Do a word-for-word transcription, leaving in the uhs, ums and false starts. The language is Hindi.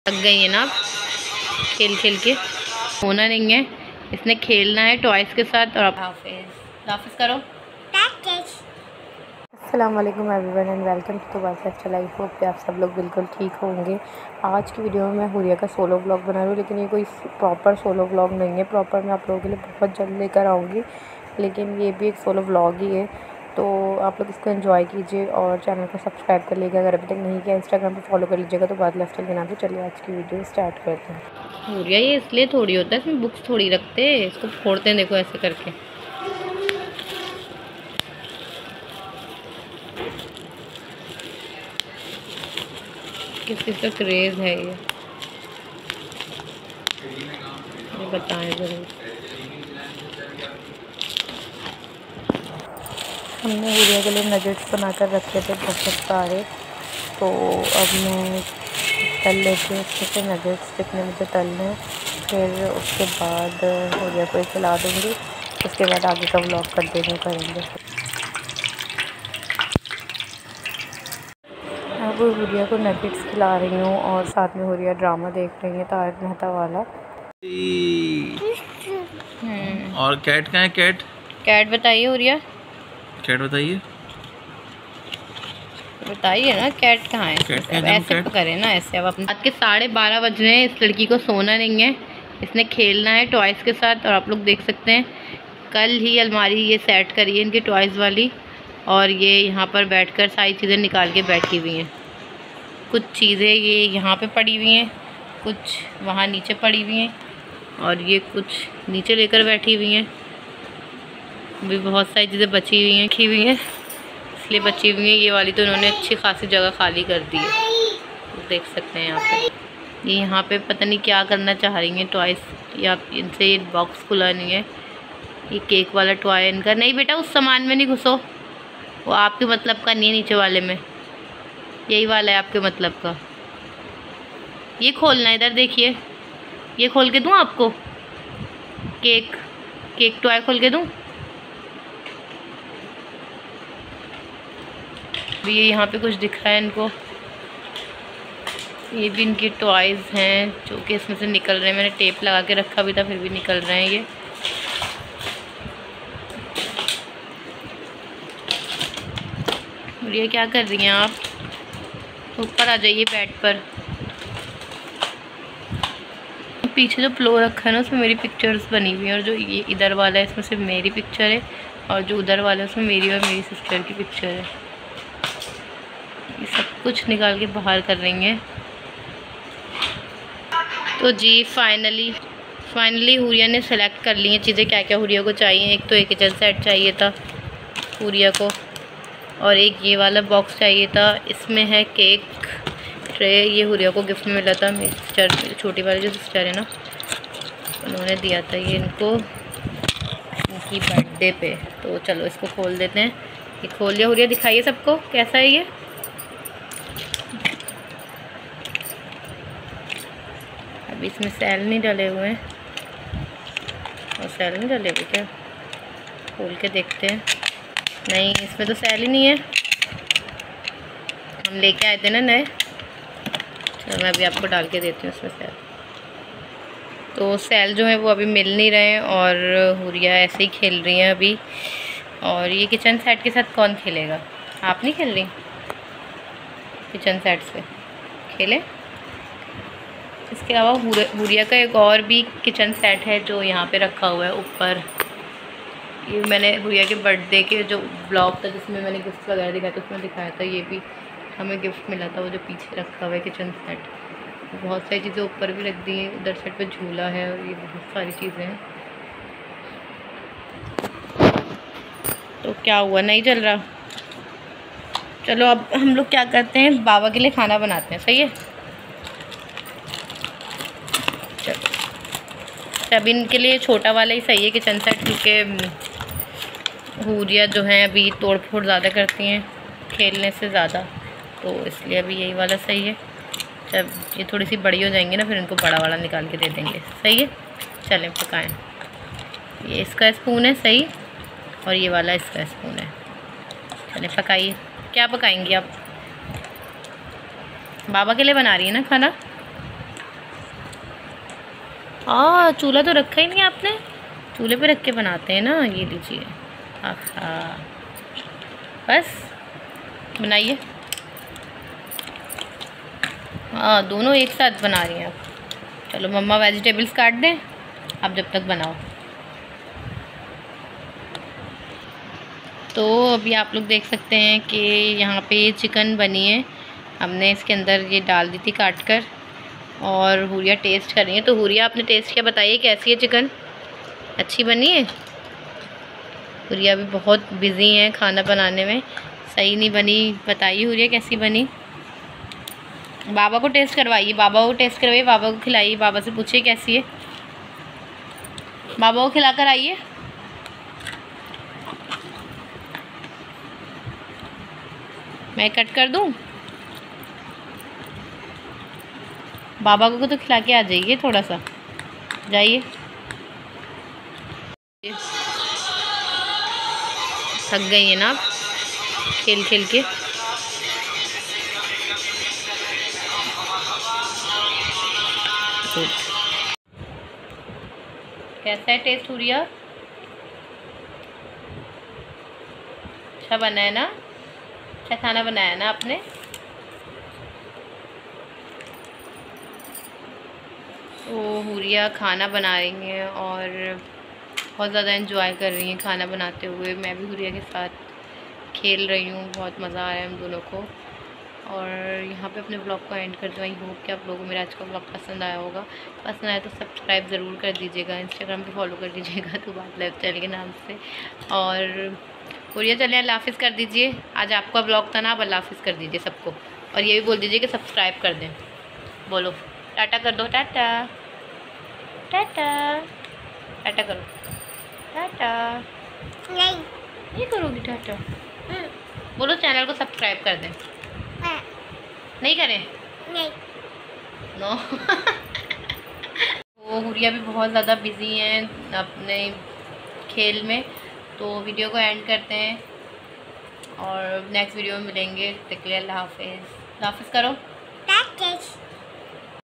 थक गई है ना खेल खेल के, होना नहीं है, इसने खेलना है टॉयज़ के साथ। और आप हाफिज़ हाफिज़ करो। अस्सलाम वालेकुम everyone and welcome to the lifestyle. I hope कि आप सब लोग बिल्कुल ठीक होंगे। आज की वीडियो में मैं हुरिया का सोलो व्लॉग बना रही हूँ, लेकिन ये कोई प्रॉपर सोलो व्लॉग नहीं है। प्रॉपर मैं आप लोगों के लिए बहुत जल्द लेकर आऊँगी, लेकिन ये भी एक सोलो व्लॉग ही है। तो आप लोग इसको एंजॉय कीजिए और चैनल को सब्सक्राइब कर लीजिएगा अगर अभी तक नहीं किया। इंस्टाग्राम पे फॉलो कर लीजिएगा। तो बाद लाइफस्टाइल के नाम से चलिए आज की वीडियो स्टार्ट करते हैं। हुरिया ये इसलिए थोड़ी होता है, इसमें बुक्स थोड़ी रखते हैं, इसको फोड़ते हैं देखो ऐसे करके। किसी का क्रेज़ है ये, ये बताएं ज़रूर। हमने हुरिया के लिए नगेट्स बनाकर रखे थे बहुत सारे, तो अब मैं तल लेती हूँ उसमें से नगेट्स जितने मुझे तलने हैं। फिर उसके बाद हुरिया को खिला दूँगी। उसके बाद आगे का व्लॉग कंटिन्यू करेंगे। अब हुरिया को नगेट्स खिला रही हूँ और साथ में हुरिया ड्रामा देख रही है तारक मेहता वाला। और कैट कहाँ है? कैट कैट बताइए हुरिया, कैट बताइए बताइए ना कैट कहाँ है? कैट अब ऐसे करें ना, ऐसे अब अपने रात के साढ़े बारह बज रहे हैं। इस लड़की को सोना नहीं है, इसने खेलना है टॉयज़ के साथ। और आप लोग देख सकते हैं कल ही अलमारी ये सेट करी है इनकी टॉयज़ वाली, और ये यहाँ पर बैठकर सारी चीज़ें निकाल के बैठी हुई हैं। कुछ चीज़ें ये यहाँ पे पड़ी हुई हैं, कुछ वहाँ नीचे पड़ी हुई हैं, और ये कुछ नीचे लेकर बैठी हुई हैं। भी बहुत सारी चीज़ें बची हुई हैं, रखी हुई हैं, इसलिए बची हुई हैं। ये वाली तो उन्होंने अच्छी खासी जगह खाली कर दी है, देख सकते हैं यहाँ पे। ये यहाँ पे पता नहीं क्या करना चाह रही हैं टॉयज़, या इनसे ये बॉक्स खुला नहीं है। ये केक वाला टॉय इनका नहीं, बेटा उस सामान में नहीं घुसो, वो आपके मतलब का नहीं है, नीचे वाले में यही वाला है आपके मतलब का। ये खोलना है, इधर देखिए, ये खोल के दूँ आपको? केक केक टॉय खोल के दूँ? भी ये यहाँ पे कुछ दिख रहा है इनको, ये भी इनकी टॉयज़ हैं जो कि इसमें से निकल रहे हैं। मैंने टेप लगा के रखा भी था, फिर भी निकल रहे हैं ये। और ये क्या कर रही हैं आप? ऊपर आ जाइए बेड पर। पीछे जो फ्लो रखा है ना, उसमें मेरी पिक्चर्स बनी हुई हैं, और जो ये इधर वाला है इसमें सिर्फ मेरी पिक्चर है, और जो उधर वाला है उसमें मेरी और मेरी सिस्टर की पिक्चर है। ये सब कुछ निकाल के बाहर कर रही हैं। तो जी फाइनली फाइनली हुरिया ने सेलेक्ट कर ली हैं चीज़ें, क्या क्या हुरिया को चाहिए। एक तो एक किचन सेट चाहिए था हुरिया को, और एक ये वाला बॉक्स चाहिए था। इसमें है केक ट्रे, ये हुरिया को गिफ्ट में मिला था। मेरी सिस्टर, छोटी वाली जो सिस्टर है ना, उन्होंने दिया था ये इनको इनकी बर्थडे पे। तो चलो इसको खोल देते हैं। ये खोल लिया हुरिया, दिखाइए सबको कैसा है ये। अभी इसमें सेल नहीं डले हुए हैं, और सेल नहीं डले हुए क्या? खोल के देखते हैं। नहीं, इसमें तो सेल ही नहीं है, हम लेके आए थे ना नए। चलो मैं अभी आपको डाल के देती हूँ इसमें सेल। तो सेल जो है वो अभी मिल नहीं रहे हैं, और हुरिया ऐसे ही खेल रही हैं अभी। और ये किचन सेट के साथ कौन खेलेगा? आप नहीं खेल रही किचन सेट से? खेले। इसके अलावा हुरिया का एक और भी किचन सेट है जो यहाँ पे रखा हुआ है ऊपर। ये मैंने हुरिया के बर्थडे के जो ब्लॉग था जिसमें मैंने गिफ्ट वगैरह दिखाया था, उसमें दिखाया था। ये भी हमें गिफ्ट मिला था, वो जो पीछे रखा हुआ है किचन सेट। बहुत सारी चीज़ें ऊपर भी रख दी हैं, उधर साइड पे झूला है, और ये बहुत सारी चीज़ें हैं। तो क्या हुआ, नहीं चल रहा? चलो अब हम लोग क्या करते हैं, बाबा के लिए खाना बनाते हैं। सही है, चलो अभी इनके लिए छोटा वाला ही सही है किचन सेट, क्योंकि हुरिया जो है अभी तोड़ फोड़ ज़्यादा करती हैं खेलने से ज़्यादा, तो इसलिए अभी यही वाला सही है। जब ये थोड़ी सी बड़ी हो जाएंगी ना, फिर इनको बड़ा वाला निकाल के दे देंगे। सही है, चलें पकाएं। ये इसका स्पून है सही, और ये वाला इसका स्पून है। चलें पकाइए। क्या पकाएंगी आप? बाबा के लिए बना रही है ना खाना? हाँ, चूल्हा तो रखा ही नहीं आपने, चूल्हे पे रख के बनाते हैं ना। ये लीजिए, हाँ बस बनाइए। हाँ, दोनों एक साथ बना रही हैं आप। चलो मम्मा वेजिटेबल्स काट दें, आप जब तक बनाओ। तो अभी आप लोग देख सकते हैं कि यहाँ पे चिकन बनी है, हमने इसके अंदर ये डाल दी थी काट कर, और हुरिया टेस्ट कर रही है। तो हुरिया आपने टेस्ट किया, बताइए कैसी है चिकन, अच्छी बनी है? हुरिया भी बहुत बिज़ी हैं खाना बनाने में, सही नहीं बनी। बताइए हुरिया कैसी बनी? बाबा को टेस्ट करवाइए, बाबा को टेस्ट करवाइए, बाबा को खिलाइए, बाबा से पूछिए कैसी है, बाबा को खिला कर आइए। मैं कट कर दूं? बाबा को तो खिला के आ जाइए, थोड़ा सा जाइए। थक गई है ना आप खेल खेल के? कैसा है टेस्ट हुरिया? अच्छा बना है ना? अच्छा खाना बनाया ना आपने? तो हुरिया खाना बना रही हैं और बहुत ज़्यादा एंजॉय कर रही हैं खाना बनाते हुए। मैं भी हुरिया के साथ खेल रही हूँ, बहुत मज़ा आ रहा है हम दोनों को। और यहाँ पे अपने ब्लॉग को एंड कर दूँ। आई होप कि आप लोगों को मेरा आज का ब्लॉग पसंद आया होगा। पसंद आया तो सब्सक्राइब ज़रूर कर दीजिएगा, इंस्टाग्राम पे फॉलो कर दीजिएगा तो बात लाइफ चैनल के नाम से। और हुरिया चलिए अल्लाह हाफ़िज़ कर दीजिए। आज आपका ब्लॉग था ना, आप अल्लाह हाफ़िज़ कर दीजिए सबको, और ये भी बोल दीजिए कि सब्सक्राइब कर दें। बोलो टाटा कर दो, टाटा टाटा टाटा करो, टाटा। नहीं नहीं करोगी टाटा? बोलो चैनल को सब्सक्राइब कर दें। नहीं करें? नहीं नो। वो हुरिया भी बहुत ज़्यादा बिज़ी हैं अपने खेल में, तो वीडियो को एंड करते हैं और नेक्स्ट वीडियो में मिलेंगे। तक के लिए अल्लाह हाफ़िज़। अल्लाह हाफ़िज़ करो। That is